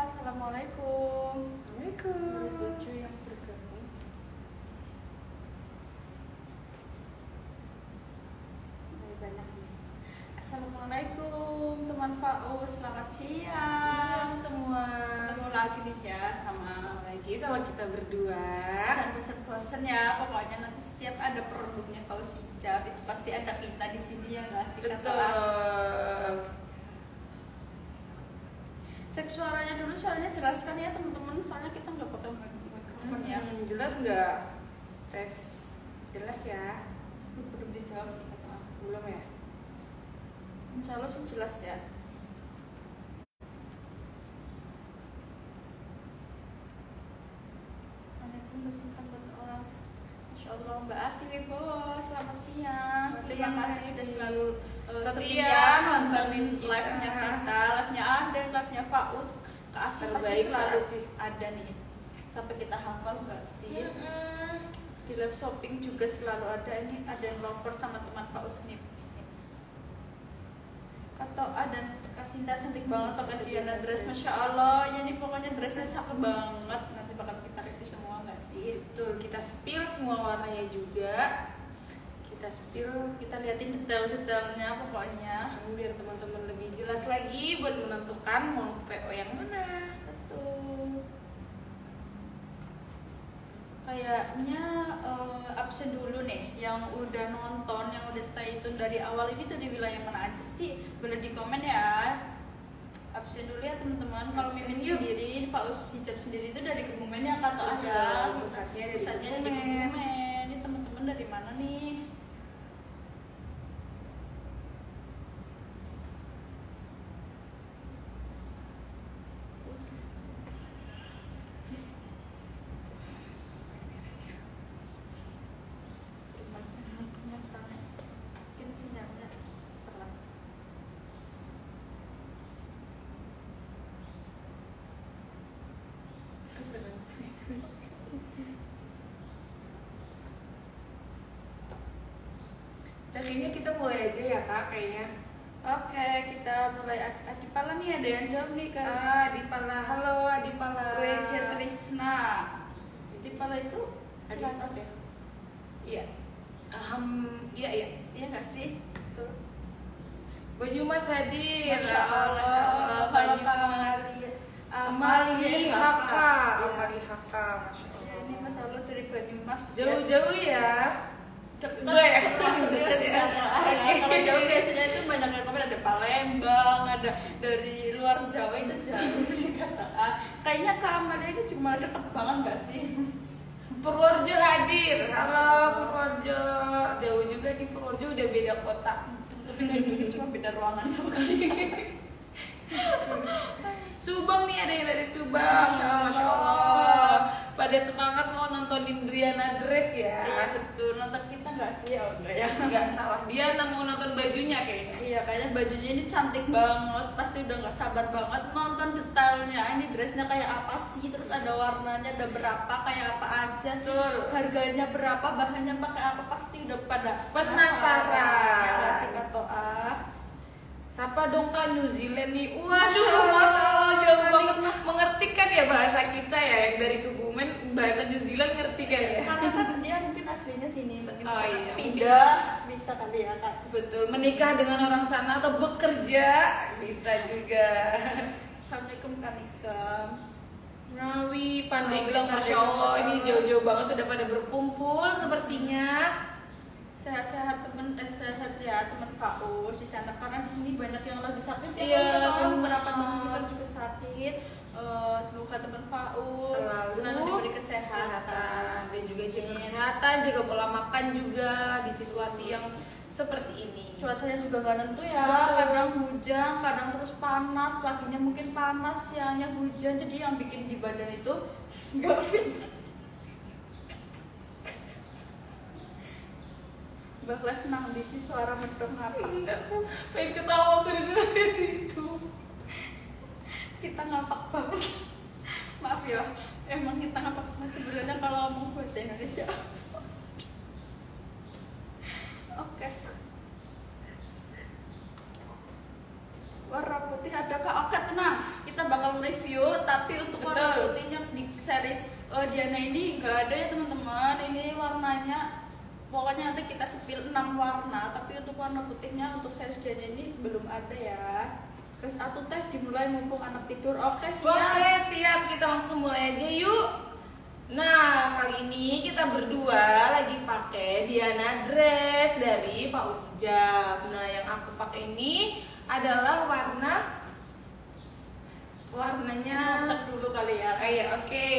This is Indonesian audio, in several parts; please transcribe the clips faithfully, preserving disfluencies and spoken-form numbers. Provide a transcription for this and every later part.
Assalamualaikum. Assalamualaikum. Tujuh yang bergabung. Banyak nih. Assalamualaikum teman Faus, selamat siang, Siang semua. Ketemu lagi nih ya sama Lagi sama kita berdua. Jangan bosan-bosan ya, pokoknya nanti setiap ada produknya Faus Hijab itu pasti ada kita di sini ya nggak sih? Kata orang. Betul. Cek suaranya dulu, suaranya jelas kan ya teman-teman, soalnya kita nggak pakai mikrofon ya. Hmm, jelas nggak? Tes jelas ya? Belum dijawab sih kata aku. Belum ya? Insya Allah sih jelas ya. Masya Allah Mbak Asi Wibowo, selamat siang. Selamat Terima siang, kasih Mbak udah Asi. selalu uh, Setia setia nontonin kita. live-nya kita, live-nya Aden, live-nya Faus. Kak Asi pasti Terbaik, Kak selalu Asi. ada nih. Sampai kita hafal nggak sih? Mm-mm. Di live shopping juga selalu ada. Ini Aden lover sama teman Faus nih. Kata Aden Kasinta cantik banget pakai Diana dress, Masya Allah. Ya ini pokoknya dressnya cakep banget. Nanti bakal kita review semua nggak sih? Itu kita spill semua warnanya juga. Kita spill Kita liatin detail-detailnya pokoknya. biar teman-teman lebih jelas lagi buat menentukan mau P O yang mana. Betul. Kayaknya uh, absen dulu nih yang udah nonton, yang udah stay tune dari awal ini dari wilayah mana aja sih? Boleh di komen ya. Absen dulu ya teman-teman. Kalau Absen Mimin yuk. sendiri, Faus Hijab sendiri itu dari Kebumen ya kata ada. Pusatnya dari Pusatnya dari Kebumen. Kebumen. Ini teman-teman dari mana nih? Mungkin sinyalnya telat. Dan kayaknya kita mulai aja ya kak, kayaknya. Oke, kita mulai aja. Adipala nih ada yang jawab nih kan. Ah, Adipala, halo Adipala. W C Trisna. Adipala itu Cilacap ya? Iya. Aham, iya iya. Iya nggak sih? Tuh. Baju Mas hadir. Masya Allah. Halo Halo Baju Pak Mas. Amali Haka, Amali Haka, Masya Ya, Allah. ini Mas Allah dari Banyumas. Jauh-jauh ya. Dekat. Gue ya? Termasuk Dekat sih, ya? kata ayah. Kalau jauh biasanya itu banyak yang komen ada Palembang, ada dari luar Jawa itu jauh sih kata A. Kayaknya Kak Amalia ini cuma deket banget nggak sih? Purworejo hadir. Halo Purworejo. Jauh juga di Purworejo, udah beda kota. Tapi nggak juga cuma beda ruangan sama kali. Subang nih, ada yang dari Subang. Masya Allah. Masya Allah. Pada semangat mau nontonin Driana Dress ya. Iya betul, nonton kita nggak sih? Oh enggak ya? Nggak salah, dia mau nonton bajunya kayaknya. Iya, kayaknya bajunya ini cantik banget. Pasti udah nggak sabar banget nonton detailnya. Ini dressnya kayak apa sih? Terus ada warnanya, ada berapa? Kayak apa aja sih? Betul. Harganya berapa? Bahannya pakai apa? Pasti udah pada Penasaran. Ya nggak sih Kak Toa? Siapa dong Kak New Zealand nih? Masya Waduh, Allah. Masya Allah, jauh Tadi- banget. Mengerti kan ya bahasa kita ya, yang dari Kebumen, bahasa New Zealand ngerti kan ya? Karena kan dia mungkin aslinya sini, mungkin Oh, bisa iya. pindah, bisa kali ya Kak. Betul, menikah dengan orang sana atau bekerja bisa juga. Assalamualaikum Kak Nikam. Ngawi, Pandeglang, Ngawi, Masya Allah, Pandeglang, ini Masya Allah. jauh-jauh banget udah pada berkumpul sepertinya. Sehat-sehat temen, eh, sehat ya teman Faus di sana karena di sini banyak yang lagi sakit ya. Iya, teman-teman. benar. Beberapa teman kita juga sakit. Eh, semoga teman Faus Selalu diberi kesehatan. kesehatan dan juga jaga Amin. kesehatan, jaga pola makan juga di situasi yang seperti ini. Cuacanya juga nggak nentu ya, Betul. kadang hujan, kadang terus panas, paginya mungkin panas, siangnya hujan, jadi yang bikin di badan itu nggak fit. Mbak Lev nang bisi suara medok apa? Pengen ketawa aku dari situ. Kita ngapak banget. Maaf ya, emang kita ngapak banget sebenarnya kalau ngomong bahasa Indonesia. Oke. Warna putih ada kak? Oke tenang. Kita kita bakal review, tapi untuk warna Betul. putihnya di series uh, Diana ini nggak ada ya teman-teman. Ini warnanya pokoknya nanti kita spill enam warna, tapi untuk warna putihnya untuk series Diana ini belum ada ya. Terus atuh teh dimulai mumpung anak tidur. Oke siap. Oke siap, kita langsung mulai aja yuk. Nah kali ini kita berdua lagi pakai Diana dress dari Faus Hijab. Nah yang aku pakai ini adalah warna warnanya Ngetek dulu kali ya. kayak oke.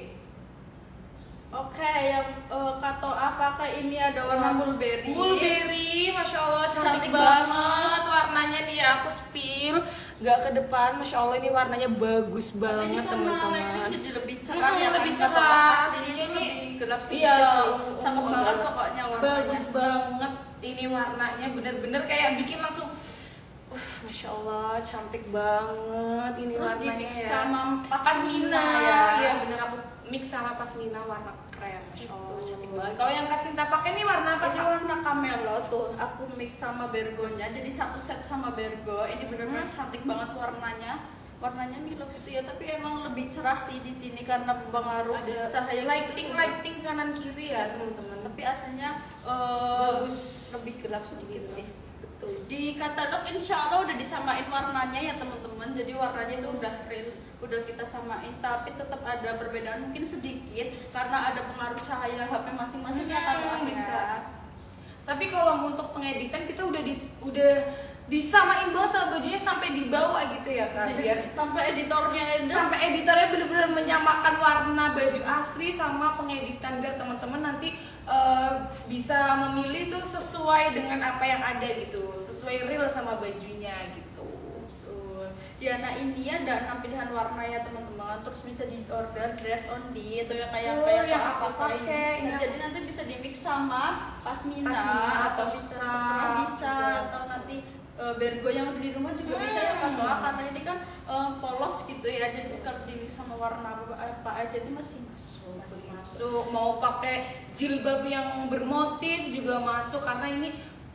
Oke, yang uh, kato apakah ini ada warna mulberry? Mulberry, masya Allah cantik, Cantik banget. banget. Warnanya nih aku spill nggak ke depan, masya Allah ini warnanya bagus Ini banget karena teman-teman. lighting jadi lebih cerah Hmm, ya, lebih kan? cerah. Kato aslinya Aslinya ini ini lebih gelap sedikit iya, sih. ungu- Cakep ungu banget banget. pokoknya warnanya. Bagus banget ini warnanya, bener-bener kayak bikin langsung wah, masya Allah cantik banget ini Terus warnanya di-mix ya. sama pasmina pasmina ya. ya. Iya bener, aku mix sama pasmina warna krem, masya Allah cantik banget. Kalau yang Kasinta pakai nih warna apa Ini Kak? warna camelo tuh, aku mix sama bergonya, jadi satu set sama bergo. Ini benar-benar Hmm. cantik banget warnanya. Warnanya Milo gitu ya, tapi emang lebih cerah sih di sini karena pengaruh Ada cahaya lighting gitu. lighting kanan kiri ya teman-teman. Tapi aslinya uh, Bagus. lebih gelap sedikit sih. Betul. Di katalog insya Allah udah disamain warnanya ya teman-teman, jadi warnanya itu udah real, udah kita samain, tapi tetap ada perbedaan mungkin sedikit karena ada pengaruh cahaya H P masing-masing ya Hmm, katalog bisa. Tapi kalau untuk pengeditan kita udah dis, udah disamain banget sama bajunya sampai di bawah gitu ya kan biar Sampai editornya ada. sampai editornya bener-bener menyamakan warna baju asli sama pengeditan biar teman-teman nanti eh, bisa memilih tuh sesuai dengan apa yang ada gitu, sesuai real sama bajunya gitu. Betul. Diana ini ada enam pilihan warna ya teman-teman, terus bisa di order dress only atau yang kayak Oh, kayak yang apa aku apa pakai. ini. Ini Nah, jadi nanti bisa di mix sama pasmina, Pasmina atau atau bisa scrub scrub bisa juga. atau nanti uh, bergo yang udah di rumah juga bisa ya kan doa, karena ini kan uh, polos gitu ya, jadi kalau di mix sama warna apa, apa aja itu masih masuk. Masih begitu. masuk, mau pakai jilbab yang bermotif juga masuk karena ini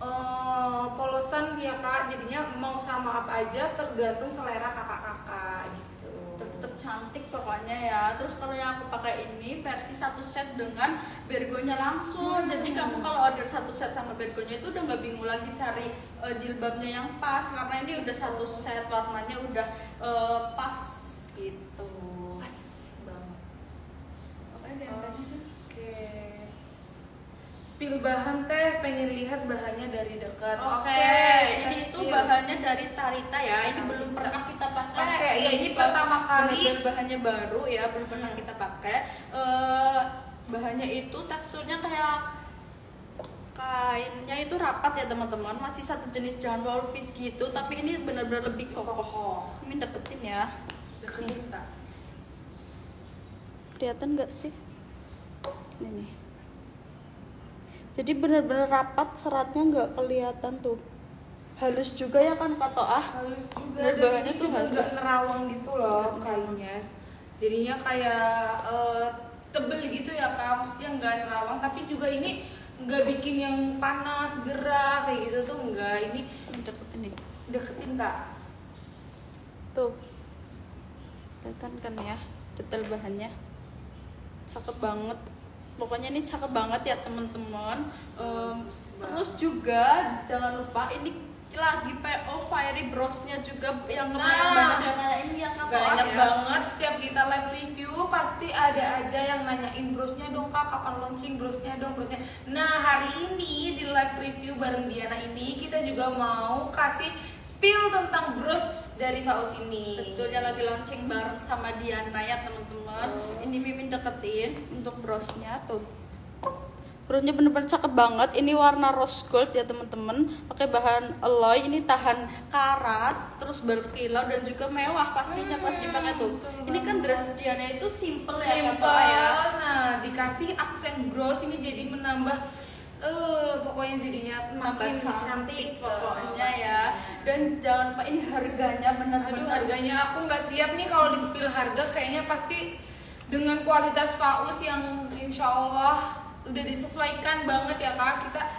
eh, polosan ya kak, jadinya mau sama apa aja tergantung selera kakak-kakak gitu. Tetap cantik pokoknya ya. Terus kalau yang aku pakai ini versi satu set dengan bergonya langsung. Hmm. Jadi kamu kalau order satu set sama bergonya itu udah nggak bingung lagi cari uh, jilbabnya yang pas, karena ini udah satu set warnanya udah uh, pas gitu. Pas banget. Pokoknya diantaranya deh. Oke. Spill bahan teh, pengen lihat bahannya dari dekat. Oke, kita ini itu spill. bahannya dari Tarita ya. Ini belum pernah kita pakai. Oke, ya ini pertama kali. Bener-bener bahannya baru ya, belum pernah Hmm. kita pakai. Eh, bahannya itu teksturnya kayak kainnya itu rapat ya teman-teman. Masih satu jenis John Wolfish gitu, tapi ini benar-benar lebih kokoh. Kokoh. Ini deketin ya. Deketin Kak. Kelihatan nggak sih? Ini nih. Jadi benar-benar rapat, seratnya nggak kelihatan tuh. Halus juga ya kan Kak Toah? Halus juga Dan dan bahannya ini tuh juga halus. nggak nerawang gitu loh Nggak kainnya, jadinya kayak eh, tebel gitu ya kak, maksudnya nggak nerawang tapi juga ini nggak bikin yang panas gerah kayak gitu tuh enggak. Ini Ini deketin nih. deketin kak. Tuh. Kelihatan kan ya detail bahannya. Cakep banget. Pokoknya ini cakep banget ya teman-teman. Em, terus juga jangan lupa ini lagi P O Fiery Browse-nya juga yang kemarin Nah, banyak yang kayak ini yang kata banyak ya. banget setiap kita live review pasti ada aja yang nanyain brosnya dong kak, kapan launching brosnya dong brosnya. Nah hari ini di live review bareng Diana ini kita juga mau kasih spill tentang bros dari Faus ini. Betul, dia lagi launching bareng sama Diana ya teman-teman. Oh. Ini Mimin deketin untuk brosnya tuh. Brosnya bener-bener cakep banget. Ini warna rose gold ya teman-teman. Pakai bahan alloy. Ini tahan karat, terus berkilau dan juga mewah pastinya pas Hmm, dipakai tuh. betul Ini kan banget. dress Diana itu simple, ya Simple, kata ya. nah dikasih aksen bros ini jadi menambah eh pokoknya jadinya Tambah makin cantik eh, pokoknya ya. Dan jangan lupa ini harganya Aduh benar-benar harganya aku nggak siap nih kalau di spill harga, kayaknya pasti dengan kualitas Faus yang insya Allah udah disesuaikan banget ya kak. Kita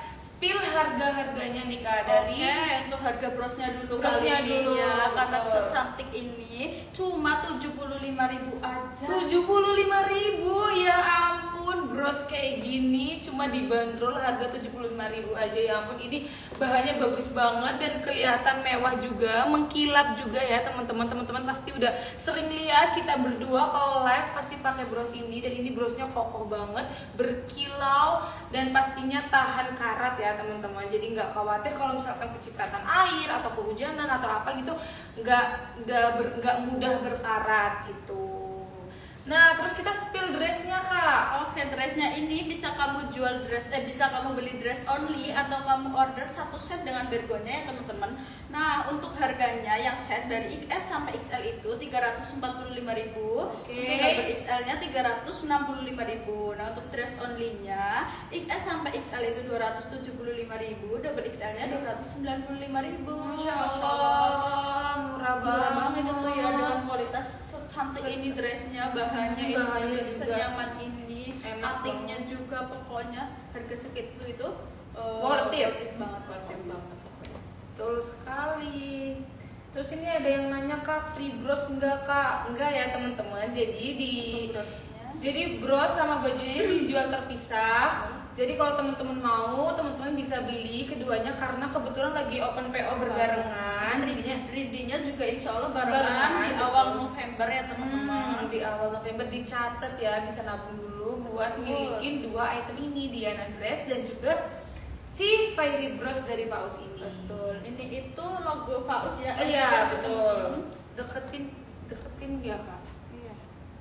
spill harga-harganya nih Kak dari Oke, untuk harga brosnya dulu Brosnya kali ini dulu, ya, karena betul. secantik ini cuma tujuh puluh lima ribu aja. tujuh puluh lima ribu, ya ampun, bros kayak gini cuma dibanderol harga tujuh puluh lima ribu aja, ya ampun. Ini bahannya bagus banget dan kelihatan mewah juga, mengkilap juga ya teman-teman. Teman-teman pasti udah sering lihat kita berdua kalau live pasti pakai bros ini, dan ini brosnya kokoh banget, berkilau dan pastinya tahan karat ya teman-teman. Jadi nggak khawatir kalau misalkan kecipratan air atau kehujanan atau apa gitu, nggak nggak ber- nggak mudah berkarat gitu. Nah, terus kita spill dressnya Kak. Oke, dressnya ini bisa kamu jual dress, eh bisa kamu beli dress only atau kamu order satu set dengan bergonya ya teman-teman. Nah, untuk harganya yang set dari X S sampai X L itu tiga ratus empat puluh lima ribu, Oke. untuk double X L-nya tiga ratus enam puluh lima ribu. Nah, untuk dress only-nya X S sampai X L itu dua ratus tujuh puluh lima ribu, double X L-nya dua ratus sembilan puluh lima ribu. Masya Allah, murah Murah banget banget itu ya, dengan kualitas secantik ini dressnya, bahannya ini Bahannya juga juga senyaman ini, enak cuttingnya juga, pokoknya harga segitu itu uh, Worth it. worth it banget, Worth it pokoknya. banget. Betul sekali. Terus ini ada yang nanya Kak, free bros enggak Kak? Enggak ya teman-teman. Jadi di Brosnya. jadi bros sama bajunya dijual terpisah. Jadi kalau teman-teman mau, teman-teman bisa beli keduanya karena kebetulan lagi open P O berbarengan. Ready-nya, ready-nya juga insya Allah barengan, Barengan, di betul. awal November ya teman-teman. Hmm, di awal November dicatat ya, bisa nabung dulu buat Betul. milikin dua item ini, Diana Dress dan juga si Fairy Bros dari Paus ini. Betul. Ini itu logo Faus ya. Iya Bisa, betul. teman-teman. Deketin, deketin ya Kak. Iya.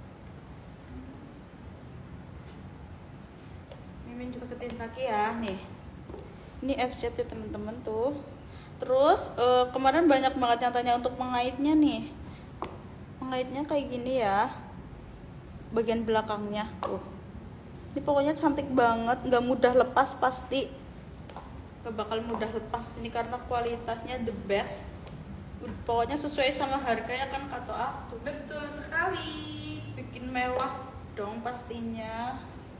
Mimin juga ketin lagi ya, nih. Ini F Z ya teman-teman tuh. Terus eh, kemarin banyak banget yang tanya untuk mengaitnya nih. Mengaitnya kayak gini ya. Bagian belakangnya tuh. Ini pokoknya cantik banget, nggak mudah lepas pasti. Gak bakal mudah lepas ini karena kualitasnya the best. Pokoknya sesuai sama harganya kan kata aku. Betul sekali. Bikin mewah dong pastinya,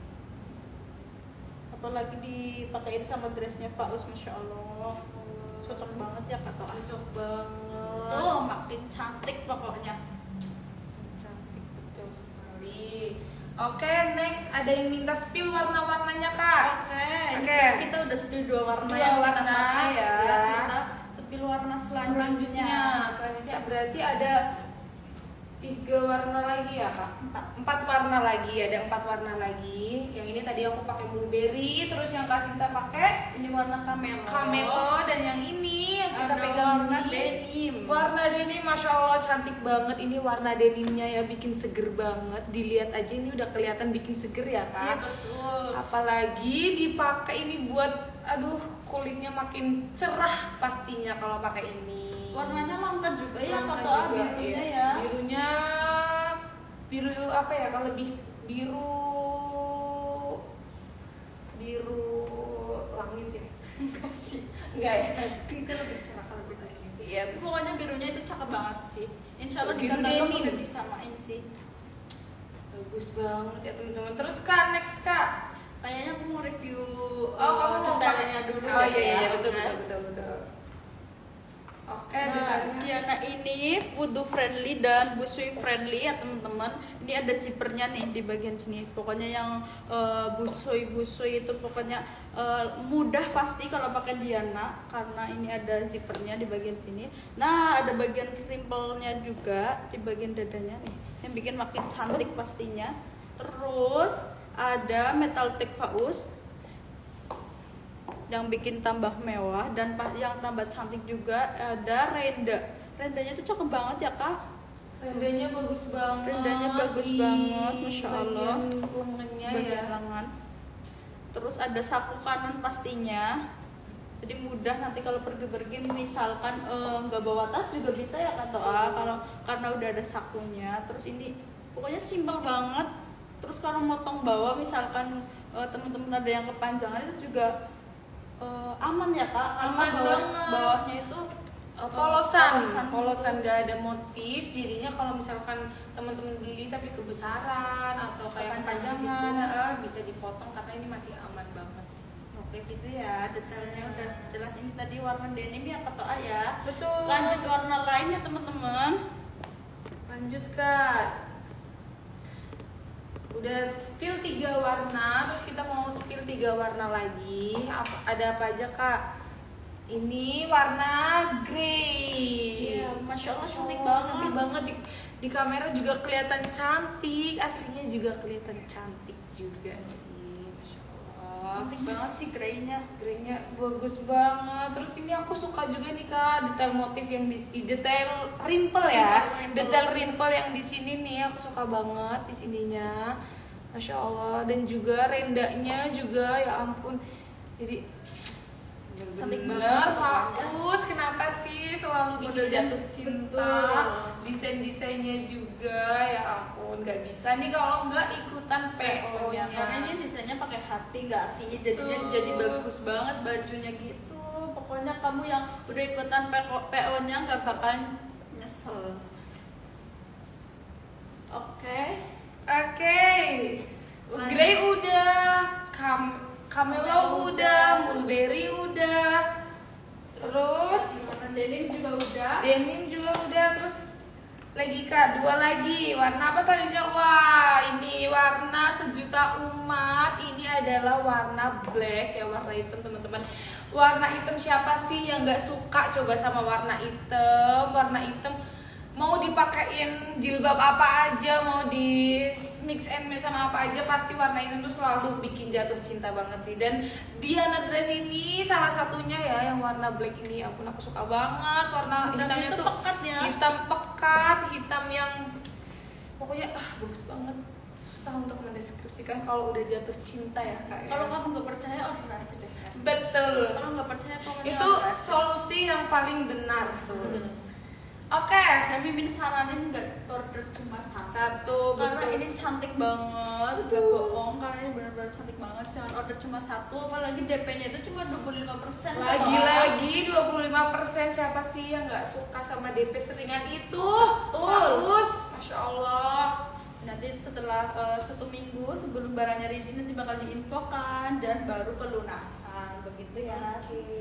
apalagi dipakein sama dressnya Faus, masya Allah, cocok banget ya kata aku. Cocok banget. Tuh makin cantik pokoknya. Cantik betul sekali. Oke, next ada yang minta spill warna-warnanya Kak. Oke, ini Oke. kita udah spill dua warna Dua yang kita warna, pakai ya. ya. Kita spill warna selanjutnya. Selanjutnya, selanjutnya berarti ada tiga warna lagi ya Kak? Empat. Empat warna lagi, ada empat warna lagi. Yang ini tadi aku pakai blueberry, terus yang Kak Sinta pakai Ini warna camelo. camelo, dan yang ini yang kita Ada pegang warna ini denim. warna denim, masya Allah cantik banget. Ini warna denimnya ya, bikin seger banget. Dilihat aja ini udah kelihatan bikin seger ya Iya Kak. betul. Apalagi dipakai ini buat, aduh kulitnya makin cerah pastinya kalau pakai ini. Warnanya langka juga ya Langka kata juga, birunya iya. ya. Birunya biru apa ya? Kalau lebih biru biru langit ya. Kasih. Enggak ya? Kita lebih cerah kalau gitu. Iya, pokoknya birunya itu cakep banget sih. Insya Allah di Biru katalog denim. udah disamain sih. Bagus banget ya teman-teman. Terus Kak, next Kak. Kayaknya aku mau review Oh, kamu mau detailnya pakai- dulu. Oh deh iya ya, iya betul kan? betul betul betul. Oke, Nah, detailnya. Diana ini wudu friendly dan busui friendly ya teman-teman. Ini ada zippernya nih di bagian sini. Pokoknya yang eh, busui-busui itu pokoknya eh, mudah pasti kalau pakai Diana karena ini ada zippernya di bagian sini. Nah, ada bagian crimpelnya juga di bagian dadanya nih, yang bikin makin cantik pastinya. Terus ada metal tag Faus yang bikin tambah mewah, dan pa- yang tambah cantik juga ada renda. Rendanya tuh cakep banget ya kak. Rendanya bagus banget. Rendanya bagus di banget, Masya Allah. bagian lengannya Bagian ya. lengan. Terus ada saku kanan pastinya. Jadi mudah nanti kalau pergi-pergi misalkan eh, nggak bawa tas juga bisa ya kak Toa, kalau karena udah ada sakunya. Terus ini pokoknya simpel banget. Terus kalau motong bawah misalkan eh, teman-teman ada yang kepanjangan itu juga eh, aman ya kak, karena Aman bawah, banget. bawahnya itu Uh, polosan, Polosan polosan gitu. nggak ada motif, jadinya kalau misalkan teman-teman beli tapi kebesaran atau kayak Kepanjangan kepanjangan, gitu. eh, bisa dipotong karena ini masih aman banget sih. kayak gitu ya, detailnya udah jelas. Ini tadi warna denim ya kata A ya. Betul. Lanjut warna lain ya teman-teman. Lanjut Kak. Udah spill tiga warna, terus kita mau spill tiga warna lagi. Apa, ada apa aja Kak? Ini warna grey. Iya, masya Allah cantik Oh, banget. cantik banget di, di kamera juga kelihatan cantik, aslinya juga kelihatan cantik juga sih, masya Allah. Cantik banget sih greynya. Greynya bagus banget. Terus ini aku suka juga nih Kak, detail motif yang di detail rimple ya, Rimple, rimple. detail rimple yang di sini nih aku suka banget di sininya, masya Allah. Dan juga rendanya juga ya ampun, jadi Cantik bener banget fokus. Kenapa sih selalu bikin Modelnya jatuh cinta? betul. Desain-desainnya juga ya ampun, nggak bisa nih kalau nggak ikutan P O nya. Karena ini desainnya pakai hati nggak sih, jadinya Betul. jadi bagus banget bajunya gitu. Pokoknya kamu yang udah ikutan P O nya nggak bakal nyesel. Oke. Oke, Lanjut. Grey udah, Cam Camelo udah, Mulberry udah, terus Warna denim juga udah. denim juga udah, terus lagi Kak, dua lagi. Warna apa selanjutnya? Wah, ini warna sejuta umat. Ini adalah warna black ya, warna hitam teman-teman. Warna hitam siapa sih yang nggak suka coba sama warna hitam? Warna hitam mau dipakein jilbab apa aja, mau di mix and match sama apa aja, pasti warna hitam tuh selalu bikin jatuh cinta banget sih. Dan Diana Dress ini salah satunya ya, yang warna black ini, ampun aku suka banget. Warna Hitamnya hitamnya tuh tuh pekat ya. hitam pekat, hitam yang pokoknya ah bagus banget. Susah untuk mendeskripsikan kalau udah jatuh cinta ya Kak ya. Kalau kamu nggak percaya order aja deh. Betul, Kalau nggak percaya pokoknya itu order aja. solusi yang paling benar. Betul. Oke, Kami Mimin saranin nggak order cuma satu. satu, Karena betul. ini cantik banget, gak bohong. Karena ini benar-benar cantik banget. Jangan order cuma satu, apalagi D P-nya itu cuma dua puluh lima persen. Lagi-lagi dua puluh lima persen, siapa sih yang nggak suka sama D P seringan itu? Betul. Bagus, Masya Allah. Nanti setelah eh, satu minggu sebelum barangnya ready nanti bakal diinfokan dan baru pelunasan begitu ya.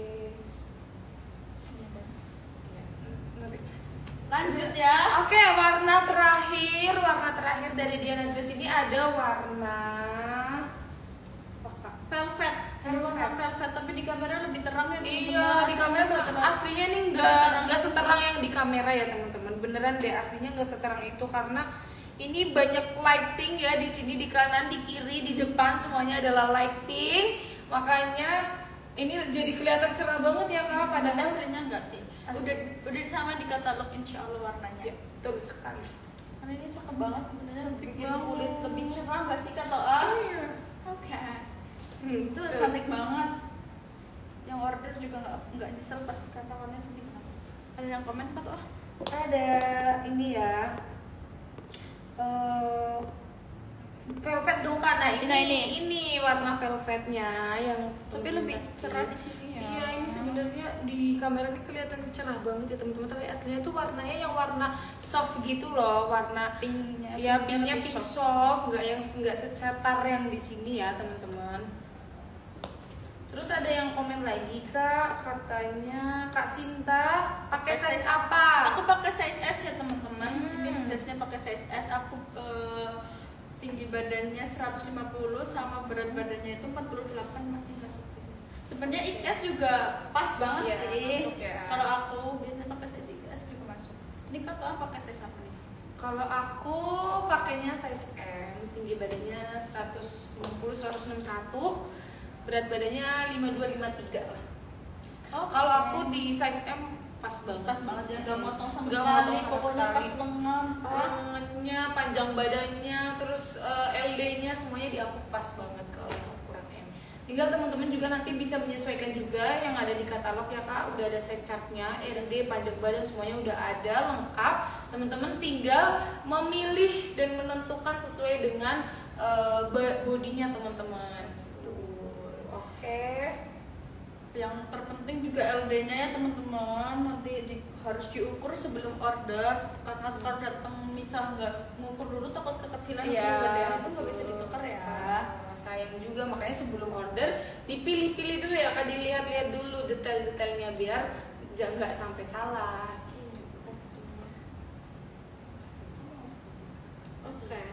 Lanjut ya. Oke, warna terakhir, warna terakhir dari Diana Dress ini ada warna apa Kak? Velvet. Ini warna velvet tapi di kamera lebih terang ya. Iya, di kamera tuh aslinya nih nggak Seterang nggak itu seterang yang di kamera ya teman-teman. Beneran deh, aslinya nggak seterang itu karena ini banyak lighting ya di sini, di kanan, di kiri, di depan semuanya adalah lighting. Makanya ini jadi kelihatan cerah banget ya Kak. Padahal Padahal aslinya enggak sih. Asli. Udah udah sama di katalog insya Allah warnanya. ya, betul sekali. Karena ini cakep banget sebenarnya, Cantik bikin banget. kulit lebih cerah nggak sih kata A? Iya. Oke. Hmm, Itu betul. cantik banget. Yang order juga nggak nggak nyesel pasti karena warnanya cantik banget. Ada yang komen kata A? Ada ini ya. eh velvet dong Kak. Nah, ini, Nah, ini. ini warna velvetnya yang Tapi lebih cerah di sini ya. Iya, ini sebenarnya di kamera ini kelihatan cerah banget ya teman-teman, tapi aslinya tuh warnanya yang warna soft gitu loh, warna pinknya. ya pinknya lebih pink soft. soft, nggak yang nggak secatar yang di sini ya teman-teman. Terus ada yang komen lagi Kak, katanya Kak Sinta pakai size apa? Aku pakai size S ya teman-teman. Hmm. Ini dressnya pakai size S. Aku eh, tinggi badannya seratus lima puluh sama berat badannya itu empat puluh delapan, masih masuk size S. Sebenarnya X S juga pas banget Iya, sih. masuk ya. Kalau aku biasanya pakai size X S juga masuk. Ini kata apa pakai size apa nih? Kalau aku pakainya size M, tinggi badannya seratus enam puluh seratus enam puluh satu, berat badannya lima dua lima tiga lah. Oh, Kalau aku di size M pas banget. pas banget ya, gak motong sama Nggak sekali. motong sama Pokoknya sekali. pas lengan, pas. Lengannya, panjang badannya, terus eh, L D-nya semuanya di aku pas banget kalau yang ukuran M. Tinggal teman-teman juga nanti bisa menyesuaikan juga yang ada di katalog ya Kak. Udah ada set chartnya, R D, panjang badan semuanya udah ada lengkap. Teman-teman tinggal memilih dan menentukan sesuai dengan eh, bodinya teman-teman. Tuh, oke. Yang terpenting juga L D-nya ya teman-teman. Nanti di harus diukur sebelum order, karena kalau datang misal nggak ngukur dulu takut kekecilan atau Iya, kegedean itu nggak betul. bisa ditukar ya. Nah, sayang juga, makanya sebelum order dipilih-pilih dulu ya kak, dilihat-lihat dulu detail-detailnya biar jangan nggak sampai salah. Oke.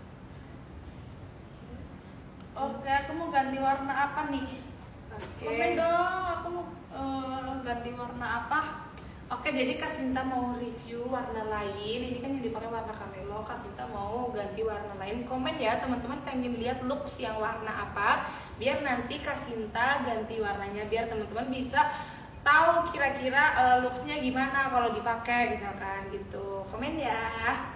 Oke, aku mau ganti warna apa nih? Oke. Komen dong, aku mau eh, ganti warna apa? Oke, jadi Kak Sinta mau review warna lain. Ini kan yang dipakai warna camelo. Kak Sinta mau ganti warna lain. Komen ya teman-teman, pengen lihat looks yang warna apa, biar nanti Kak Sinta ganti warnanya, biar teman-teman bisa tahu kira-kira uh, looksnya gimana kalau dipakai misalkan gitu. Komen ya.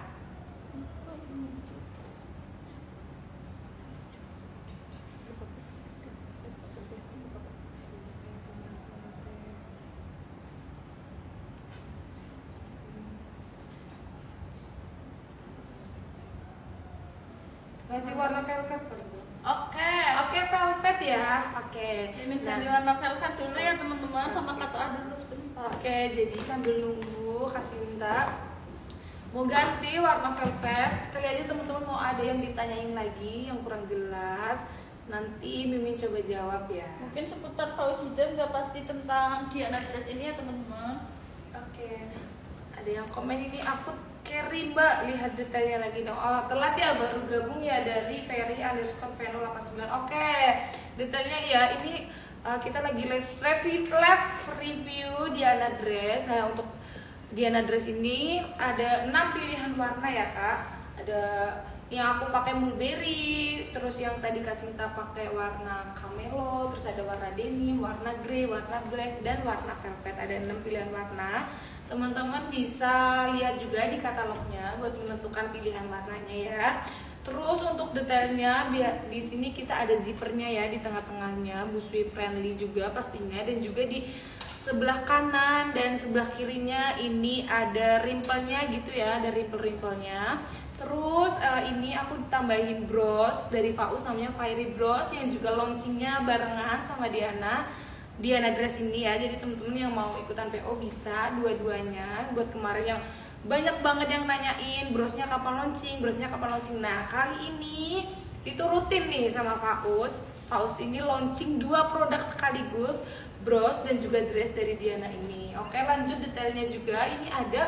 Ganti warna velvet paling bagus. Oke. Oke, velvet ya. Oke. Ini Nah, ganti warna velvet dulu ya teman-teman, sama kata A dulu sebentar. Oke, jadi sambil nunggu Kak Sinta mau ganti warna velvet, kali aja teman-teman mau ada yang ditanyain lagi yang kurang jelas, nanti Mimin coba jawab ya. Mungkin seputar Faus Hijab, nggak pasti tentang Diana Dress ini ya teman-teman. Oke, ada yang komen ini aku carry mbak, lihat detailnya lagi dong. Oh telat ya, baru gabung ya dari Ferry underscore Veno delapan puluh sembilan. Oke, detailnya ya ini uh, kita lagi live review, live review Diana Dress. Nah untuk Diana Dress ini ada enam pilihan warna ya kak. Ada yang aku pakai mulberry, terus yang tadi Kak Sinta pakai warna camelo, terus ada warna denim, warna grey, warna black, dan warna velvet. Ada enam pilihan warna. Teman-teman bisa lihat juga di katalognya buat menentukan pilihan warnanya ya. Terus untuk detailnya biar di sini kita ada zippernya ya di tengah-tengahnya, busui friendly juga pastinya, dan juga di sebelah kanan dan sebelah kirinya ini ada rimple-nya gitu ya, ada rimple-rimplenya. Terus uh, ini aku tambahin bros dari Faus namanya Fiery Bros yang juga launchingnya barengan sama Diana Diana Dress ini ya. Jadi temen-temen yang mau ikutan P O bisa dua-duanya. Buat kemarin yang banyak banget yang nanyain brosnya kapan launching, brosnya kapan launching. Nah kali ini diturutin nih sama Faus. Faus ini launching dua produk sekaligus, bros dan juga dress dari Diana ini. Oke lanjut detailnya juga, ini ada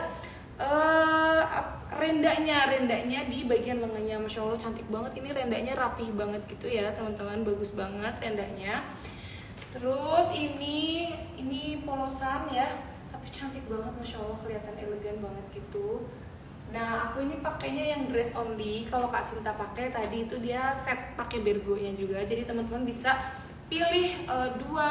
uh, rendanya, rendanya di bagian lengannya, masya Allah cantik banget. Ini rendanya rapih banget gitu ya teman-teman, bagus banget rendanya. Terus ini ini polosan ya, tapi cantik banget, masya Allah kelihatan elegan banget gitu. Nah aku ini pakainya yang dress only. Kalau Kak Sinta pakai tadi itu dia set pakai bergonya juga. Jadi teman-teman bisa pilih uh, dua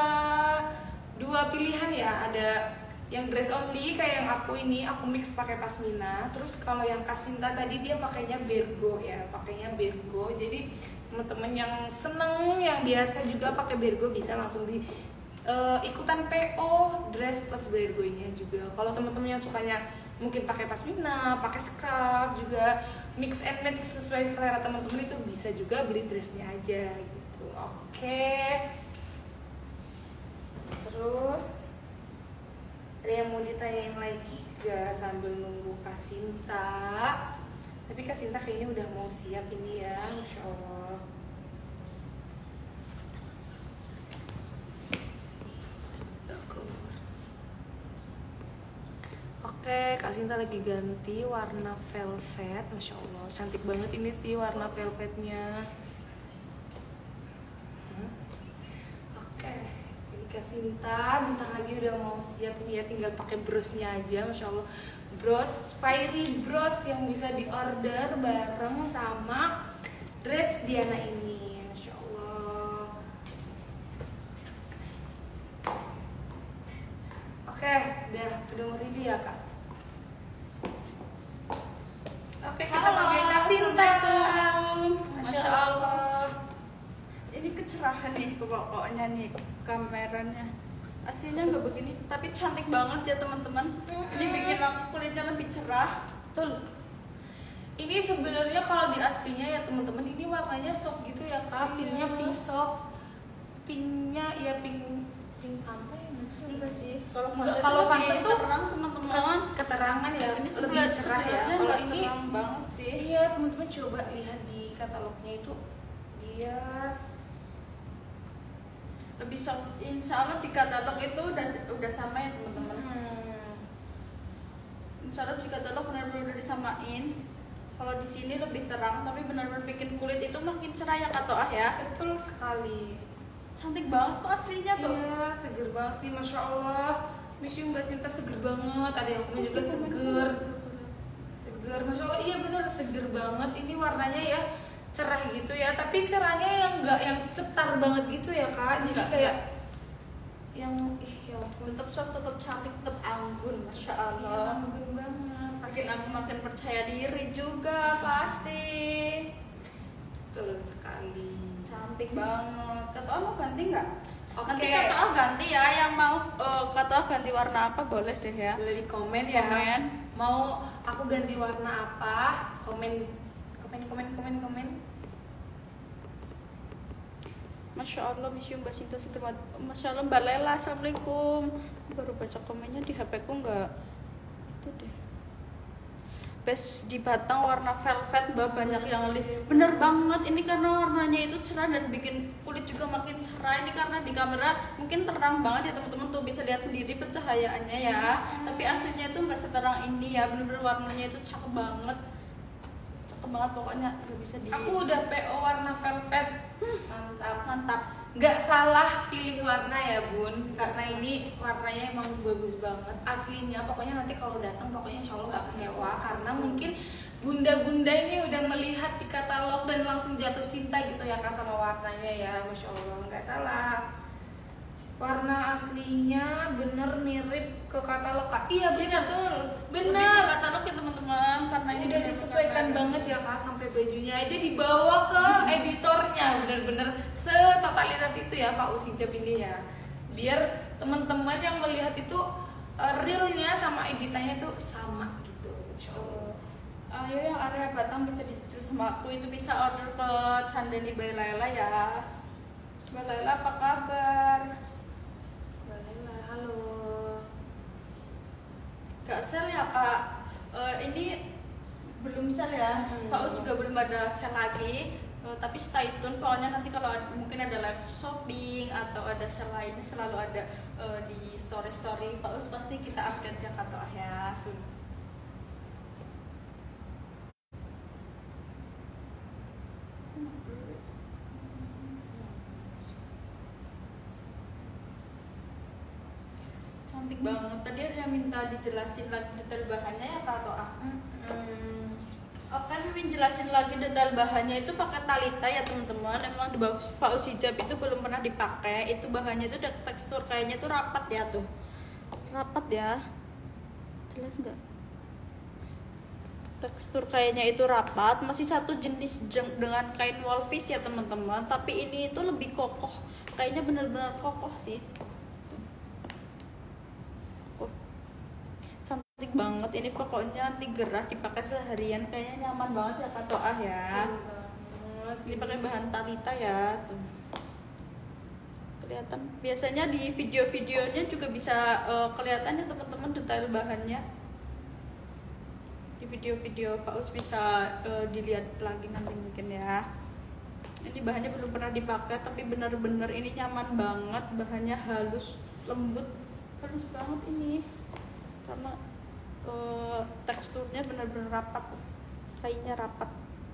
dua pilihan ya. Ada yang dress only kayak yang aku ini, aku mix pakai pasmina. Terus kalau yang Kak Sinta tadi dia pakainya bergo ya, pakainya bergo. Jadi teman-teman yang seneng, yang biasa juga pakai bergo bisa langsung di uh, ikutan P O dress plus bergonya juga. Kalau teman-teman yang sukanya mungkin pakai pasmina, pakai scrub juga, mix and match sesuai selera teman-teman, itu bisa juga beli dressnya aja gitu. Oke. Terus ada yang mau ditanyain lagi gak sambil nunggu Kak Sinta? Tapi Kak Sinta kayaknya udah mau siap ini ya, masya Allah. Oke, Kak Sinta lagi ganti warna velvet, masya Allah, cantik banget ini sih warna velvetnya. Hmm. Oke, ini Kak Sinta, bentar lagi udah mau siap nih ya, tinggal pakai brosnya aja, masya Allah. Bros, Fiery Bros yang bisa diorder bareng sama dress Diana ini, masya Allah. Oke, udah udah mau ready ya kak? Oke, kita Halo, pakai Kak Sinta. Assalamualaikum. Masya Allah. Ini kecerahan nih pokoknya nih kameranya. Aslinya nggak begini, tapi cantik banget ya teman-teman. Ini bikin aku kulitnya lebih cerah. Betul. Ini sebenarnya kalau di aslinya ya teman-teman, ini warnanya soft gitu ya kak. Pinknya pink soft. Pinknya ya pink pink pantai ya nggak sih? enggak sih. Kalau Enggak, Fanta kalau itu Fanta lebih tuh terang teman-teman. keterangan ya Ini lebih sebelah cerah ya. sebelahnya Kalau nggak ini terang banget sih. iya teman-teman coba lihat di katalognya itu dia Lebih soft. Insya Allah di katalog itu udah udah sama ya teman-teman. hmm, Insya Allah di katalog benar-benar udah disamain. Kalau di sini lebih terang, tapi benar-benar bikin kulit itu makin cerah ya Kak Toah ya. betul sekali. Cantik banget kok aslinya tuh. Iya, seger banget nih, masya Allah. Museum Mbak Sinta seger banget. Ada yang punya juga seger, seger. Masya Allah, iya bener seger banget. Ini warnanya ya cerah gitu ya, tapi cerahnya yang enggak yang cetar banget gitu ya Kak. Jadi Enggak, kayak yang ih ya ampun, Tetap soft, tetap cantik, tetap anggun, masya ya Allah. ampun banget. Makin aku makin percaya diri juga pasti. Betul sekali. Cantik banget. Kak Toah mau ganti nggak? Oke. Nanti Kak Toah ganti ya. Yang mau uh, Kak Toah ganti warna apa boleh deh ya. Boleh di komen ya. Komen. Mau aku ganti warna apa? Komen, komen, komen, komen, komen. Masya Allah, Museum Mbak Sinta Segermat. Masya Allah Mbak Lela, assalamualaikum. Baru baca komennya di H P ku nggak itu deh. Best di Batang warna velvet Mbak, banyak yang list. Bener banget, ini karena warnanya itu cerah dan bikin kulit juga makin cerah. Ini karena di kamera mungkin terang banget ya teman-teman, tuh bisa lihat sendiri pencahayaannya ya. Tapi aslinya itu nggak seterang ini ya, bener-bener warnanya itu cakep banget. Cakep banget pokoknya, nggak bisa di. Aku udah P O warna velvet. Mantap. Mantap. Nggak salah pilih warna ya Bun, karena ini warnanya emang bagus banget aslinya. Pokoknya nanti kalau datang pokoknya insya Allah nggak kecewa, karena mungkin bunda-bunda ini udah melihat di katalog dan langsung jatuh cinta gitu ya Kak sama warnanya ya. Masya Allah, nggak salah. Warna aslinya bener mirip ke katalog Kak. Iya bener Betul. bener. Lebih ke katalog ya teman-teman, karena ini Udah bener disesuaikan katalog. banget ya Kak, sampai bajunya aja dibawa ke editornya. Bener-bener setotalitas itu ya Pak Usijab ini ya, biar teman-teman yang melihat itu uh, realnya sama editannya tuh sama gitu. Insya Allah. Ayo yang area Batang bisa dicicil sama aku, itu bisa order ke Chandani by Laila ya. Mbak Laila apa kabar? Mbak Lela, halo. Gak sel ya Kak? Eh, ini belum sel ya. Hmm. Pak Us juga belum ada sel lagi. Eh, tapi stay tune, pokoknya nanti kalau ada- mungkin ada live shopping atau ada sel lainnya selalu ada eh, di story-story Pak Us, pasti kita update ya Kak Toah ya. Cantik banget. Tadi ada yang minta dijelasin lagi detail bahannya ya Kak Toah. Hmm. Oke, Mimin jelasin lagi detail bahannya. Itu pakai talita ya teman-teman. Emang di bawah faus hijab itu belum pernah dipakai. Itu bahannya itu udah tekstur kayaknya tuh rapat ya tuh. Rapat ya. Jelas nggak? Tekstur kayaknya itu rapat. Masih satu jenis jeng- dengan kain wolfish ya teman-teman. Tapi ini itu lebih kokoh. Kayaknya benar-benar kokoh sih. Cantik banget ini, pokoknya anti gerah, dipakai seharian kayaknya nyaman banget ya Kak Toah ya. Banget. Ini pakai bahan talita ya tuh. Kelihatan biasanya di video-videonya juga bisa uh, kelihatan ya teman-teman detail bahannya. Di video-video Faus bisa uh, dilihat lagi nanti mungkin ya. Ini bahannya belum pernah dipakai tapi benar-benar ini nyaman banget, bahannya halus, lembut, halus banget ini. Karena Uh, teksturnya benar-benar rapat, kainnya rapat,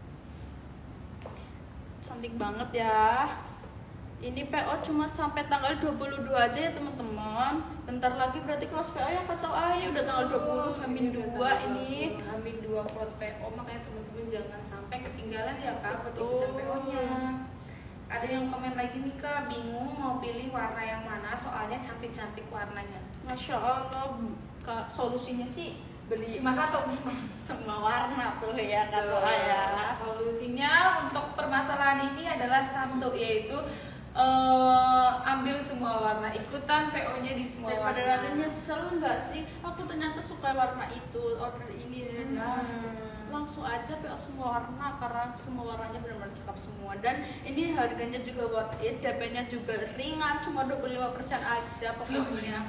cantik banget ya. Ini P O cuma sampai tanggal dua puluh dua aja ya teman-teman. Bentar lagi berarti kelas P O yang kata ah ini udah tanggal dua puluh, Hamin dua ini. Hamin dua kelas P O, makanya teman-teman jangan sampai ketinggalan ya Kak buat Betul. ikutan P O-nya. Ada yang komen lagi nih Kak, bingung mau pilih warna yang mana soalnya cantik-cantik warnanya. Masya Allah, Kak, solusinya sih beli Cuma satu. semua warna tuh ya Kak Tuh, Toah ya. Solusinya untuk permasalahan ini adalah satu, yaitu uh, ambil semua warna, ikutan P O-nya di semua Daripada warna. nanti nyesel nggak sih? Aku ternyata suka warna itu, order ini. Nah, Hmm. langsung aja P O semua warna karena semua warnanya benar-benar cakep semua, dan ini harganya juga worth it, D P-nya juga ringan, cuma dua puluh lima persen aja pokoknya.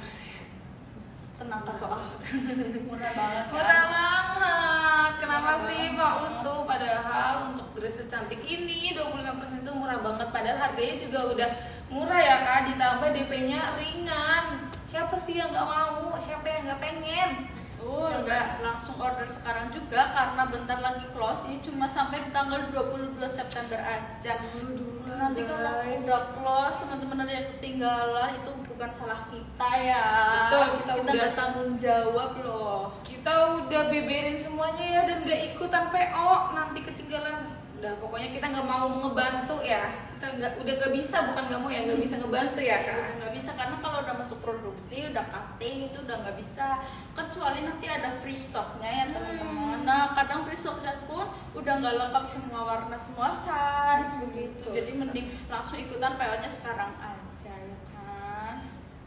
Tenang kak, ah murah banget. Murah banget. Kenapa sih Pak Ustu? Padahal untuk dress secantik ini dua puluh lima persen itu murah banget. Padahal harganya juga udah murah ya kak. Ditambah D P-nya ringan. Siapa sih yang nggak mau? Siapa yang nggak pengen? Oh, coba langsung order sekarang juga karena bentar lagi close. Ini cuma sampai di tanggal dua puluh dua September aja. Nanti kalau udah close, teman-teman ada yang ketinggalan, itu bukan salah kita ya. Betul, kita, kita udah bertanggung jawab loh. Kita udah beberin semuanya ya dan gak ikutan P O, nanti ketinggalan. Udah pokoknya kita nggak mau ngebantu ya. Kita nggak udah nggak bisa, bukan nggak mau ya, nggak bisa ngebantu ya kak. Udah nggak bisa karena kalau udah masuk produksi, udah cutting itu udah nggak bisa. Kecuali nanti ada free stocknya ya teman-teman. Nah kadang free stocknya pun udah nggak lengkap semua warna, semua size begitu. Jadi mending langsung ikutan P O-nya sekarang aja ya kan.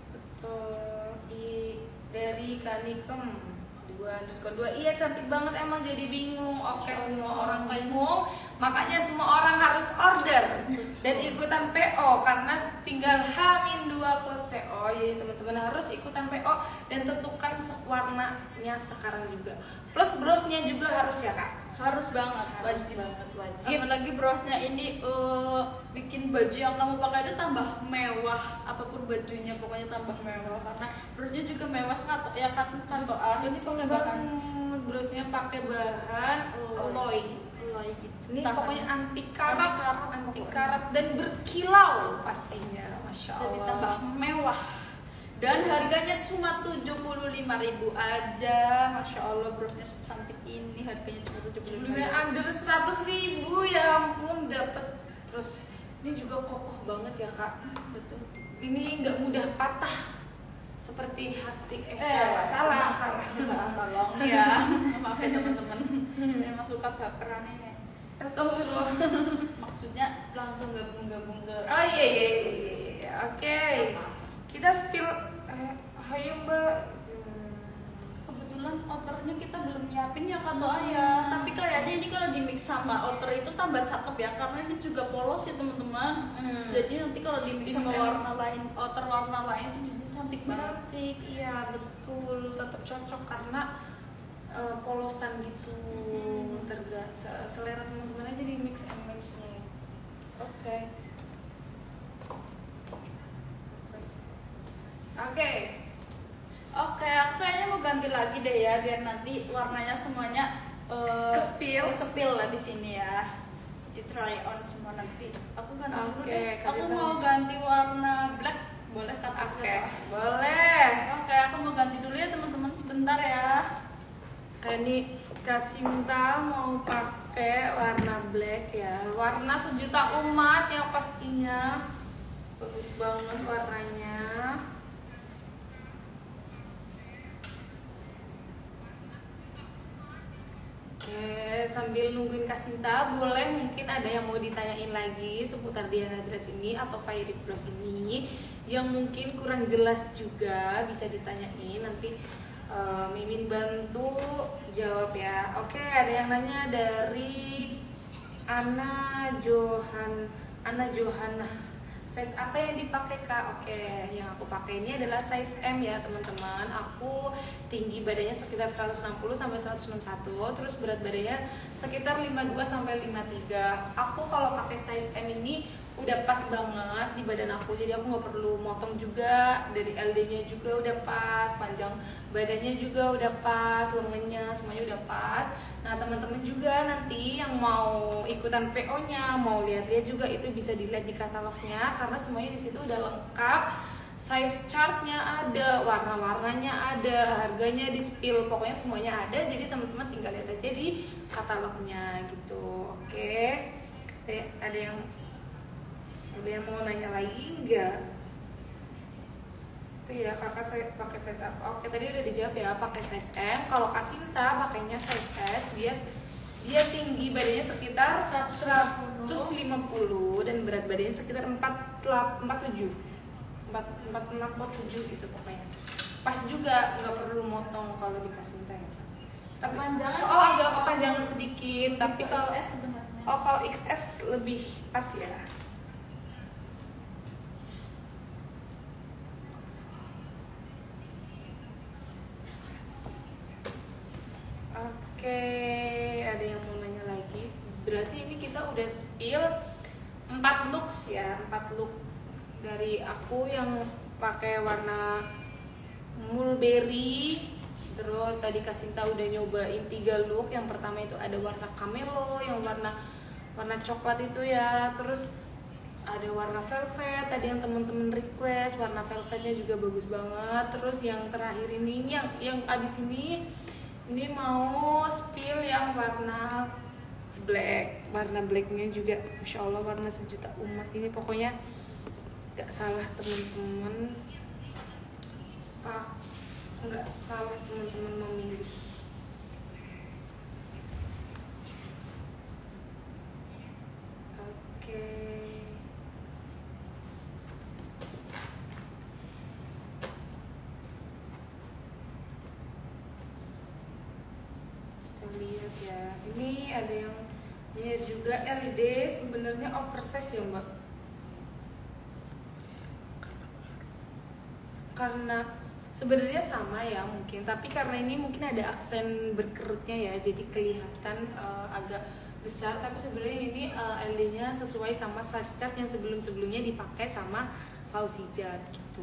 Betul. I dari Kanikem dua underscore dua, iya cantik banget emang, jadi bingung. Oke, semua orang bingung, makanya semua orang harus order dan ikutan P O karena tinggal H minus dua close P O. Jadi teman-teman harus ikutan P O dan tentukan warnanya sekarang juga. Plus brosnya juga harus ya kak. Harus banget, Harus wajib banget, wajib. Apalagi brosnya ini uh, bikin baju yang kamu pakai itu tambah mewah. Apapun bajunya pokoknya tambah mewah karena brosnya juga mewah kan ya kan kanto ah. Ini pakai bahan brosnya pakai bahan alloy. Alloy gitu. Ini Tahan. pokoknya anti karat, Anti karat, anti pokoknya. karat dan berkilau pastinya, masya Jadi Allah. tambah mewah. Dan harganya cuma tujuh puluh lima ribu aja. Masya Allah, brosnya secantik ini harganya cuma tujuh puluh lima ribu. Under seratus ribu ya ampun dapat. Terus ini juga kokoh banget ya kak. Betul. Ini nggak mudah patah seperti hati eh, Eh, salah salah salah. Tolong ya. Maaf ya teman-teman. Memang suka baperan ini. Astagfirullah. Maksudnya langsung gabung-gabung ke. Oh iya iya iya iya, iya. Oke. Kita spill eh ayo mbak. Kebetulan outernya kita belum nyiapin ya kan doa ya. Tapi kayaknya ini kalau di mix sama outer itu tambah cakep ya karena ini juga polos ya teman-teman. Hmm. Jadi nanti kalau di mix Di sama mix warna lain, outer warna lain itu jadi cantik banget. Cantik, iya betul, tetap cocok karena eh, polosan gitu. Hmm. Terga se- selera teman-teman aja di mix and match-nya. Oke. Oke. Oke, aku kayaknya mau ganti lagi deh ya biar nanti warnanya semuanya uh, Ke-spill. ke-spill lah di sini ya. Di try on semua nanti. Aku ganti dulu Oke, deh. kasih Aku tahu. mau ganti warna black. Boleh kata Oke, boleh. Oke, aku mau ganti dulu ya teman-teman sebentar ya. Ini Kasinta mau pakai warna black ya. Warna sejuta umat yang pastinya bagus banget warnanya. Oke, sambil nungguin Kasinta, boleh mungkin ada yang mau ditanyain lagi seputar Diana Dress ini atau Fairy Bros ini yang mungkin kurang jelas juga bisa ditanyain nanti. Uh, Mimin bantu jawab ya. Oke, ada yang nanya dari Ana Johan Ana Johana. Size apa yang dipakai kak? Oke, yang aku pakai ini adalah size M ya teman-teman. Aku tinggi badannya sekitar seratus enam puluh sampai seratus enam puluh satu, terus berat badannya sekitar lima puluh dua sampai lima puluh tiga. Aku kalau pakai size M ini udah pas banget di badan aku, jadi aku nggak perlu motong juga. Dari L D-nya juga udah pas, panjang badannya juga udah pas, lengannya semuanya udah pas. Nah teman-teman juga nanti yang mau ikutan P O-nya, mau lihat-lihat juga itu bisa dilihat di katalognya karena semuanya di situ udah lengkap. Size chartnya ada, warna-warnanya ada, harganya di spill, pokoknya semuanya ada. Jadi teman-teman tinggal lihat aja di katalognya gitu. Oke, eh, ada yang ada yang mau nanya lagi nggak? Itu ya kakak saya pakai size apa? Oke tadi udah dijawab ya, pakai size M. Kalau Kasinta pakainya size S. Dia dia tinggi badannya sekitar seratus lima puluh dan berat badannya sekitar empat puluh tujuh empat puluh enam tujuh gitu pokoknya. Pas juga, nggak perlu motong kalau di Kasinta ya. Tapi Panjangan oh agak agak kepanjangan sedikit, tapi kalau X S sebenarnya. oh kalau X S lebih pas ya. Oke, ada yang mau nanya lagi. Berarti ini kita udah spill empat looks ya, empat look dari aku yang pakai warna mulberry. Terus tadi Kasinta udah nyobain tiga look. Yang pertama itu ada warna camelo, yang warna warna coklat itu ya. Terus ada warna velvet, tadi yang temen-temen request, warna velvetnya juga bagus banget. Terus yang terakhir ini, yang yang abis ini ini mau spill yang warna black. Warna blacknya juga Masya Allah warna sejuta umat ini, pokoknya gak salah temen-temen, ah, gak salah temen-temen memilih. Oke, kita lihat ya. Ini ada yang lihat juga L E D, sebenarnya oversize ya Mbak. Karena sebenarnya sama ya mungkin, tapi karena ini mungkin ada aksen berkerutnya ya, jadi kelihatan uh, agak besar. Tapi sebenarnya ini uh, L E D-nya sesuai sama size chart yang sebelum-sebelumnya dipakai sama Fauzijat gitu.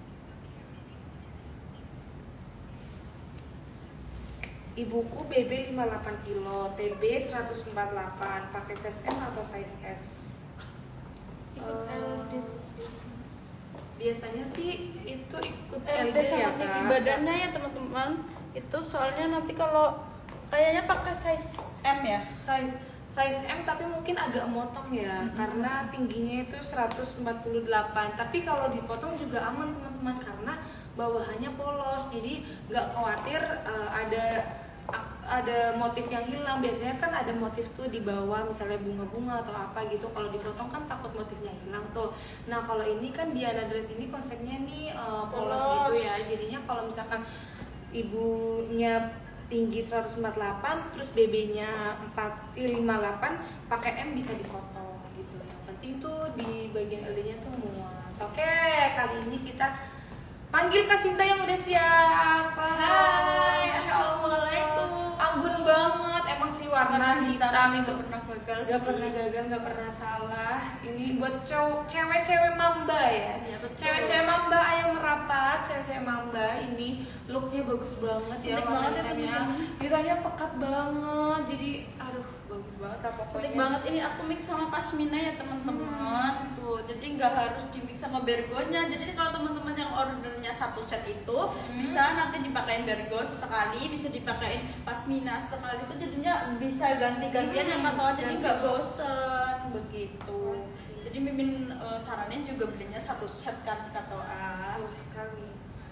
Ibuku B B lima puluh delapan kilo, T B seratus empat puluh delapan, pakai size M atau size S? Ikut Uh, L D biasanya sih itu ikut L L D D sama ya tinggi Kak. badannya ya teman-teman. Itu soalnya nanti kalau kayaknya pakai size M ya. Size size M tapi mungkin agak motong ya, hmm. karena tingginya itu seratus empat puluh delapan. Tapi kalau dipotong juga aman teman-teman, karena bawahannya polos, jadi nggak khawatir uh, ada ada motif yang hilang. Biasanya kan ada motif tuh di bawah, misalnya bunga-bunga atau apa gitu. Kalau dipotong kan takut motifnya hilang tuh. Nah kalau ini kan Diana Dress ini konsepnya nih uh, polos, polos gitu ya. Jadinya kalau misalkan ibunya tinggi seratus empat puluh delapan, terus B B-nya empat lima puluh delapan, pakai M bisa dipotong gitu. Yang penting tuh di bagian L D-nya tuh muat. Oke, kali ini kita panggil Kasinta yang udah siap. Hai, assalamualaikum. Anggun banget, emang sih warna, warna hitam, hitam itu itu pernah gagal gak sih. pernah gagal, gak pernah salah. Ini buat cow- cewek-cewek mamba ya, Ya, betul. cewek-cewek mamba ayam merapat, cewek-cewek mamba ini looknya bagus banget ya, Cantik warna banget ya, hitamnya, teman-teman. hitamnya pekat banget, jadi aduh bagus banget lah pokoknya. Cantik banget. Ini aku mix sama pasmina ya teman-teman. Hmm. Tuh, jadi nggak harus di mix sama bergonya. Jadi kalau teman-teman yang ordernya satu set itu Hmm. bisa nanti dipakein bergo sesekali, bisa dipakein pasmina sekali. Itu jadinya bisa ganti-gantian Hmm. yang kata jadi Ganti. nggak bosen begitu. Jadi mimin uh, saranin juga belinya satu set kan kata A. Bagus sekali.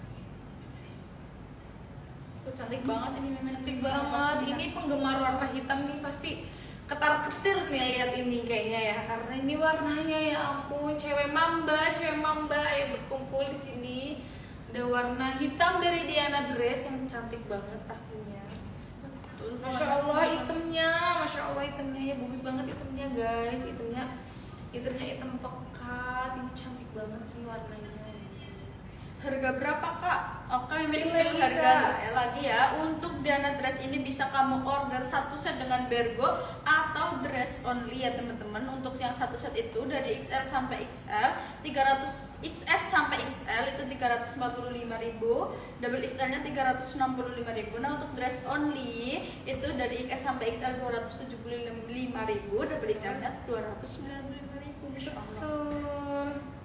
Tuh cantik banget ini mimin. Cantik mix sama banget. pasmina. Ini penggemar warna hitam nih pasti ketar-ketir nih lihat ini kayaknya ya, karena ini warnanya ya ampun, cewek mamba, cewek mamba yang berkumpul di sini. Ada warna hitam dari Diana Dress yang cantik banget pastinya. Tuh, Masya Allah hitamnya, Masya Allah hitamnya ya bagus banget hitamnya guys, hitamnya hitamnya hitam pekat, ini cantik banget sih warnanya. Harga berapa kak? Oke, mimin Spill spill lagi, harga Kak. ya, lagi ya. Untuk Diana Dress ini bisa kamu order satu set dengan bergo atau dress only ya teman-teman. Untuk yang satu set itu dari X L sampai X L, tiga ratus X S sampai X L itu tiga ratus empat puluh lima ribu, double X L-nya tiga ratus enam puluh lima ribu. Nah, untuk dress only itu dari X S sampai X L dua ratus tujuh puluh lima ribu, double X L-nya dua ratus sembilan puluh lima ribu. Masya Allah. Betul.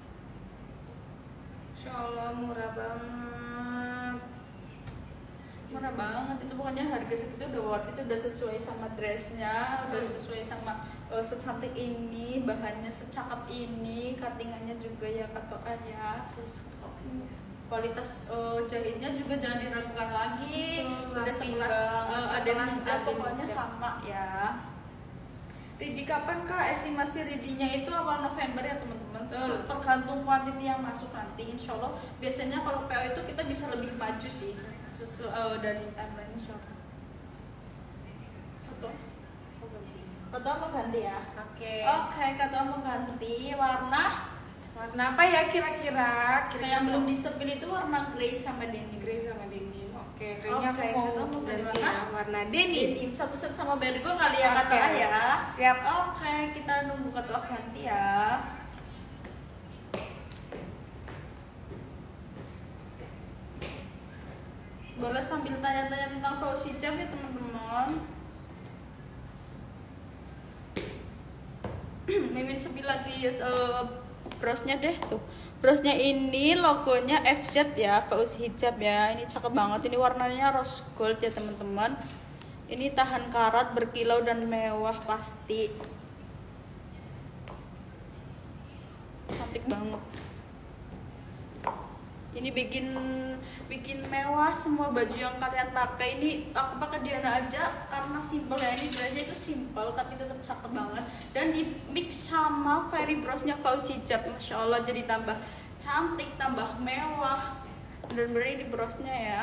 Masya Allah murah banget. Murah banget itu, pokoknya harga segitu udah worth it, udah sesuai sama dressnya, udah Hmm. sesuai sama uh, secantik ini, bahannya secakep ini, cuttingannya juga ya kata ya, terus kualitas uh, jahitnya juga jangan diragukan lagi. Betul, Udah rapi sekelas banget, uh, ada sekelas hijab, Aden pokoknya hijab. sama ya. Ready kapan kak? Estimasi ready-nya itu awal November ya teman-teman. Betul. Tergantung quantity yang masuk nanti. Insya Allah biasanya kalau P O itu kita bisa lebih maju sih sesuai uh, dari timeline insya Allah. Kata mau ganti ya? Oke. Oke, kata mau ganti warna. Warna apa ya kira-kira? Kayak yang belum disepil itu warna grey sama denim. Grey sama denim. Oke, kayaknya Oke, aku kita mau mau ganti ganti warna. ya, warna denim. Denim satu set sama bergo kali ya Oke. kata ya. Siap. Oke, kita nunggu kata ganti ya. Boleh sambil tanya-tanya tentang kaos hijab ya teman-teman. Mimin sepil lagi uh, brosnya deh tuh. Brosnya ini logonya F Z ya, kaos hijab ya. Ini cakep banget. Ini warnanya rose gold ya teman-teman. Ini tahan karat, berkilau dan mewah pasti. Cantik banget. Ini bikin bikin mewah semua baju yang kalian pakai. Ini aku pakai Diana aja karena simple ya. Ini dressnya itu simple tapi tetap cakep banget. Dan di mix sama Fairy Brosnya kaos hijab, masya Allah jadi tambah cantik, tambah mewah. Dan beri di brosnya ya.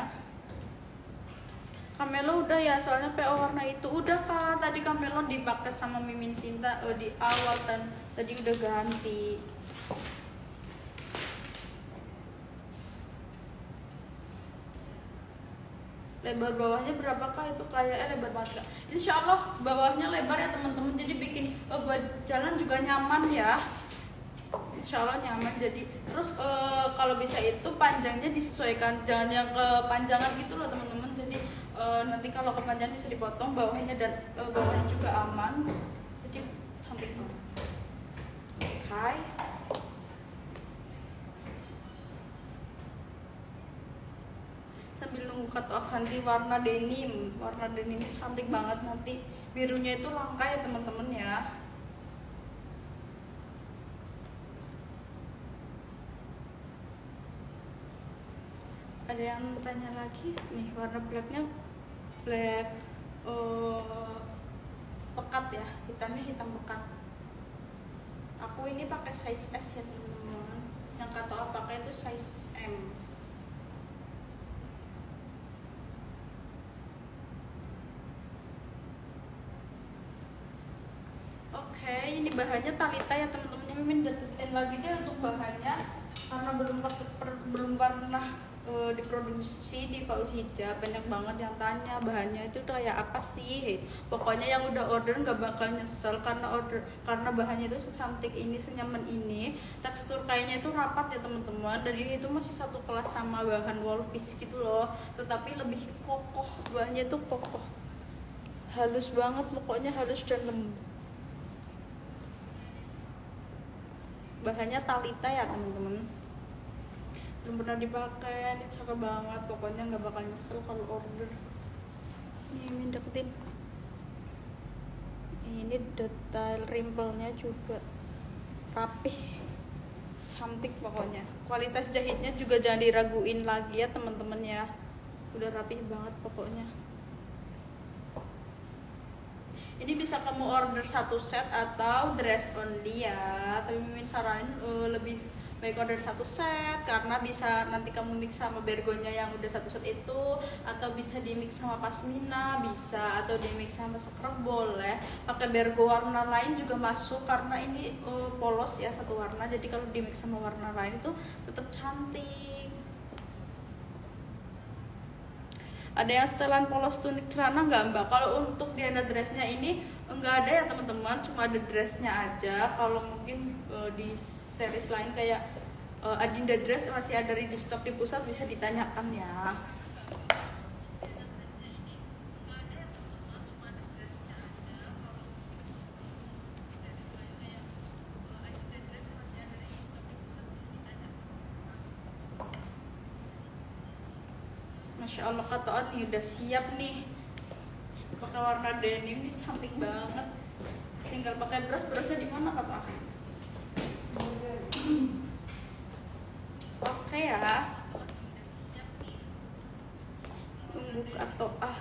Camelo udah ya, soalnya P O warna itu udah kan. Tadi Camelo dipakai sama Mimin Sinta oh, di awal dan tadi udah ganti. Lebar bawahnya berapakah itu kayak eh lebar banget gak? Insya Allah bawahnya lebar ya teman-teman, jadi bikin uh, buat jalan juga nyaman ya. Insya Allah nyaman. Jadi terus uh, kalau bisa itu panjangnya disesuaikan, jangan yang kepanjangan gitu loh teman-teman. Jadi uh, nanti kalau kepanjangan bisa dipotong bawahnya dan uh, bawahnya juga aman. Jadi cantik banget. Oke. Sambil nunggu kata ganti warna denim. Warna denim ini cantik banget, nanti birunya itu langka ya teman-teman ya. Ada yang tanya lagi nih, warna blacknya black uh, pekat ya, hitamnya hitam pekat. Aku ini pakai size S ya teman-teman, yang kata pakai itu size M. Oke, ini bahannya Talita ya teman-teman. Mimin deketin lagi deh untuk bahannya karena belum belum pernah uh, diproduksi di kaos hijab. Banyak banget yang tanya bahannya itu kayak apa sih. Pokoknya yang udah order nggak bakal nyesel karena order karena bahannya itu secantik ini, senyaman ini. Tekstur kainnya itu rapat ya teman-teman. Dan ini itu masih satu kelas sama bahan Wolfish gitu loh, tetapi lebih kokoh. Bahannya itu kokoh, halus banget, pokoknya halus dan lembut. Bahannya Talita ya teman-teman, belum pernah dipakai, ini cakep banget, pokoknya nggak bakal nyesel kalau order. Ini Mimin deketin, ini detail rimplenya juga rapih, cantik pokoknya. Kualitas jahitnya juga jangan diraguin lagi ya teman-teman ya, udah rapih banget pokoknya. Ini bisa kamu order satu set atau dress only ya, tapi Mimin saranin uh, lebih baik order satu set karena bisa nanti kamu mix sama bergonya yang udah satu set itu, atau bisa di mix sama pasmina bisa, atau di mix sama scrub boleh. Pakai bergo warna lain juga masuk karena ini uh, polos ya satu warna, jadi kalau di mix sama warna lain itu tetap cantik. Ada yang setelan polos tunik celana nggak mbak? Kalau untuk Diana dressnya ini nggak ada ya teman-teman, cuma ada dressnya aja. Kalau mungkin uh, di series lain kayak uh, Adinda dress masih ada di stok di pusat, bisa ditanyakan ya. Masya Allah kata nih udah siap nih, pakai warna denim ini cantik banget. Tinggal pakai brush, brushnya di mana kata? Oke ya, tunggu atau ah.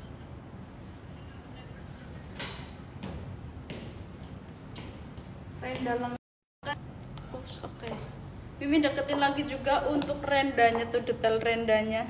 Renda lengkap. Oke. Mimin deketin lagi juga untuk rendanya tuh, detail rendanya.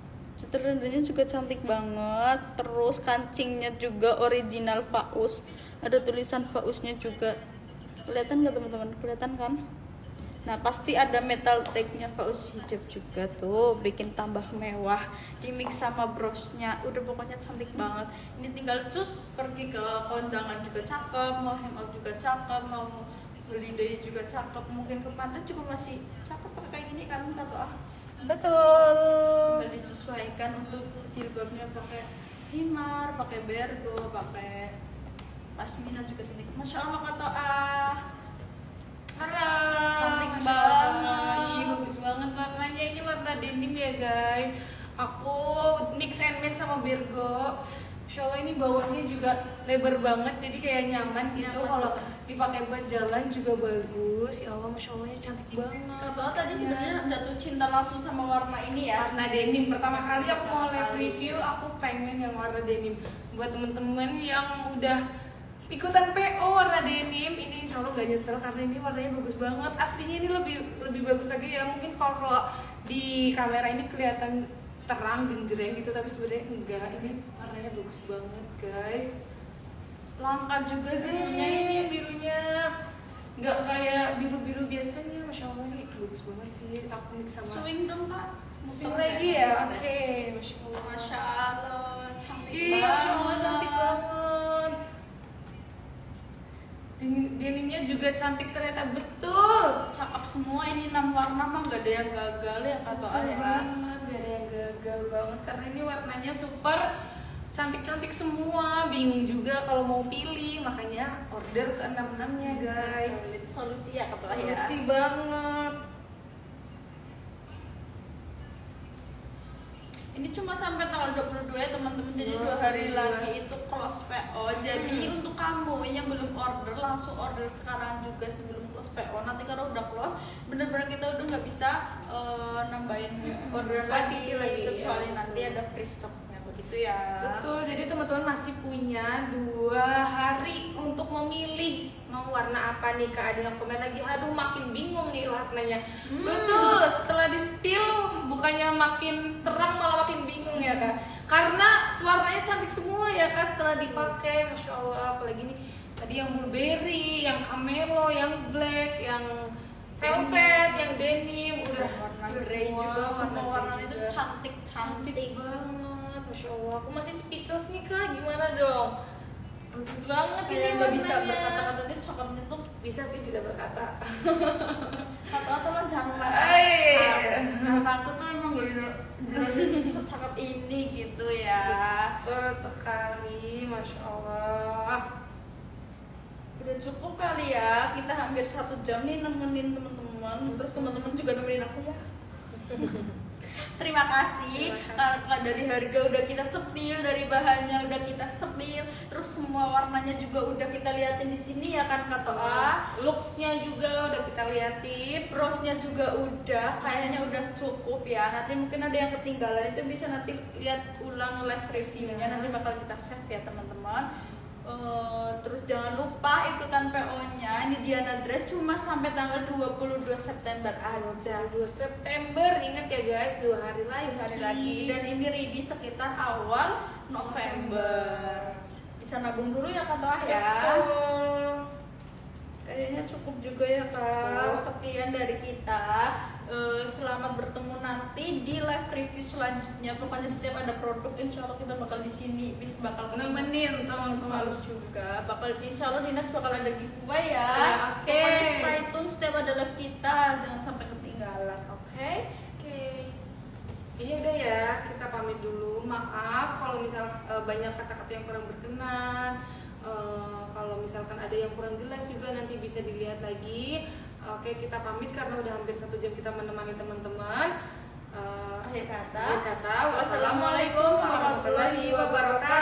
Detail rendanya juga cantik banget. Terus kancingnya juga original Faus. ada tulisan Fausnya juga. Kelihatan nggak teman-teman? Kelihatan kan? Nah pasti ada metal tag-nya Faus hijab juga tuh, bikin tambah mewah. Di mix sama brosnya, udah pokoknya cantik banget. Ini tinggal cus pergi ke kondangan juga cakep, mau hangout juga cakep, mau holiday juga cakep, mungkin ke pantai juga masih cakep pakai kayak gini kan, atau ah Betul. tinggal disesuaikan. Untuk jilbabnya pakai himar, pakai bergo, pakai pasmina juga cantik. Masya Allah kata ah. Halo, Cantik Masya Allah. banget. Ih, bagus banget warnanya, ini warna denim ya guys. Aku mix and match sama Virgo. Masya Allah, ini bawahnya juga lebar banget, jadi kayak nyaman gitu. Nyaman. Kalau dipakai buat jalan juga bagus. Ya Allah, Masya Allahnya cantik banget. Kata ah tadi sebenarnya jatuh cinta langsung sama warna ini ya. Warna denim, pertama kali aku mau Pertama live kali. review, aku pengen yang warna denim. Buat temen-temen yang udah ikutan P O warna denim, ini insya Allah gak nyesel karena ini warnanya bagus banget. Aslinya ini lebih lebih bagus lagi ya. Mungkin kalau kalau di kamera ini kelihatan terang genjreng gitu, tapi sebenarnya enggak. Ini warnanya bagus banget guys. Langka juga birunya Eh, ini. birunya nggak kayak biru-biru biasanya. Masya Allah ini bagus banget sih. Aku mix sama Swing dong kak. swing Muter lagi deh. ya. Oke, Masya Allah. Masya Allah cantik Ih, banget. Masya Allah cantik banget. Den- Denimnya juga cantik ternyata, betul. Cakep semua ini, enam warna mah gak ada yang gagal ya kata Betul ayah. banget, gak ada yang gagal banget karena ini warnanya super cantik-cantik semua. Bingung juga kalau mau pilih, makanya order ke enam enamnya guys. Itu solusi ya kata ayah. Solusi banget. Ini cuma sampai tanggal dua puluh dua ya teman-teman. Jadi dua hari lagi itu close P O. Jadi Hmm. untuk kamu yang belum order, langsung order sekarang juga sebelum close P O. Nanti kalau udah close, bener-bener kita udah nggak bisa eh, nambahin Hmm. order Lagi, lagi, lagi, kecuali ya, nanti betul. ada free stocknya begitu ya. Betul, jadi teman-teman masih punya dua hari untuk memilih mau warna apa nih kak. Ada yang komen lagi, aduh makin bingung nih warnanya. Hmm. Betul, setelah di spill bukannya makin terang malah makin bingung ya kak. Karena warnanya cantik semua ya kak setelah dipakai, Masya Allah. Apalagi nih tadi yang mulberry, yang camelo, yang black, yang velvet, yang denim, udah warna spill grey semua, juga, semua grey warna itu juga. cantik Cantik cantik. banget, Masya Allah. Aku masih speechless nih kak, gimana dong? Bagus banget ini Kayak nggak bisa warnanya. berkata-kata itu cakepnya tuh. Bisa sih, bisa berkata. Kata-kata lah jangan lah. Ay. Karena aku tuh emang gak bisa jelasin secakep ini gitu ya. Betul sekali, Masya Allah. Udah cukup kali ya, kita hampir satu jam nih nemenin teman-teman. Terus teman-teman juga nemenin aku ya. Terima kasih. Karena dari harga udah kita sepil, dari bahannya udah kita sepil, terus semua warnanya juga udah kita liatin di sini ya kan Kak Toa. Looksnya juga udah kita liatin. Brosnya juga udah, kayaknya udah cukup ya. Nanti mungkin ada yang ketinggalan, itu bisa nanti lihat ulang live reviewnya. Nanti bakal kita save ya teman-teman. Uh, terus jangan lupa ikutan P O-nya. Ini Diana Dress cuma sampai tanggal dua puluh dua September aja. dua September, ingat ya guys, dua hari lagi. Hari lagi. Dan ini ready sekitar awal November. Bisa nabung dulu ya Kak Toah ya. Betul. Kayaknya cukup juga ya Kak. Sekian dari kita. Eh, selamat bertemu nanti di live review selanjutnya. Pokoknya setiap ada produk, insya Allah kita bakal di sini, bisa bakal ketemu Nemenin teman-teman. Faus juga. Bakal insya Allah di next bakal ada giveaway ya. Ya, oke. Pokoknya stay tune setiap ada live kita, jangan sampai ketinggalan. Oke? Oke. Ini udah ya, kita pamit dulu. Maaf kalau misal eh, banyak kata-kata yang kurang berkenan. Eh, kalau misalkan ada yang kurang jelas juga nanti bisa dilihat lagi. Oke, kita pamit karena udah hampir satu jam kita menemani teman-teman. Eh, Akhir kata. Akhir kata, Wassalamualaikum warahmatullahi wabarakatuh.